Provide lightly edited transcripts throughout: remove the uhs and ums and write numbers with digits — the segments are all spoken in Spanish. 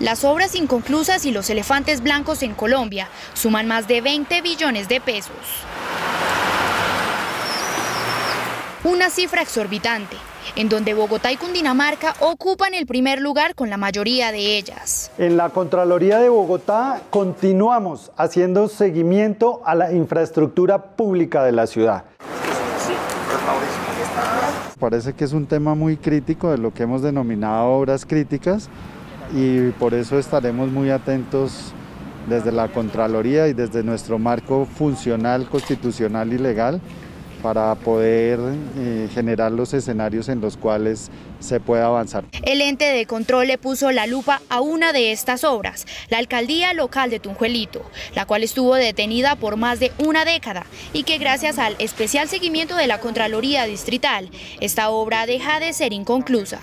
Las obras inconclusas y los elefantes blancos en Colombia suman más de 20 billones de pesos. Una cifra exorbitante, en donde Bogotá y Cundinamarca ocupan el primer lugar con la mayoría de ellas. En la Contraloría de Bogotá continuamos haciendo seguimiento a la infraestructura pública de la ciudad. Parece que es un tema muy crítico de lo que hemos denominado obras críticas y por eso estaremos muy atentos desde la Contraloría y desde nuestro marco funcional, constitucional y legal para poder generar los escenarios en los cuales se pueda avanzar. El ente de control le puso la lupa a una de estas obras, la alcaldía local de Tunjuelito, la cual estuvo detenida por más de una década y que gracias al especial seguimiento de la Contraloría Distrital, esta obra deja de ser inconclusa.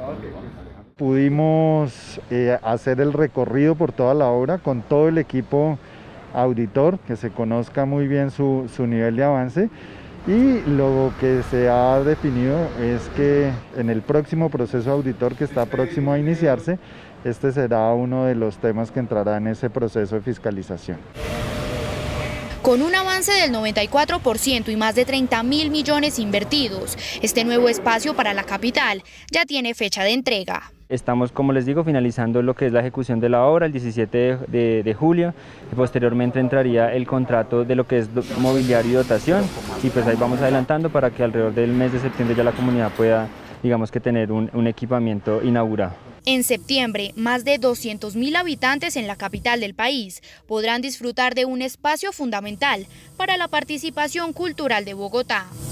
Pudimos hacer el recorrido por toda la obra con todo el equipo auditor, que se conozca muy bien su nivel de avance. Y lo que se ha definido es que en el próximo proceso auditor que está próximo a iniciarse, este será uno de los temas que entrará en ese proceso de fiscalización. Con un avance del 94% y más de 30.000 millones invertidos, este nuevo espacio para la capital ya tiene fecha de entrega. Estamos, como les digo, finalizando lo que es la ejecución de la obra el 17 de julio. Y posteriormente entraría el contrato de lo que es mobiliario y dotación. Y pues ahí vamos adelantando para que alrededor del mes de septiembre ya la comunidad pueda, digamos que tener un equipamiento inaugurado. En septiembre, más de 200.000 habitantes en la capital del país podrán disfrutar de un espacio fundamental para la participación cultural de Bogotá.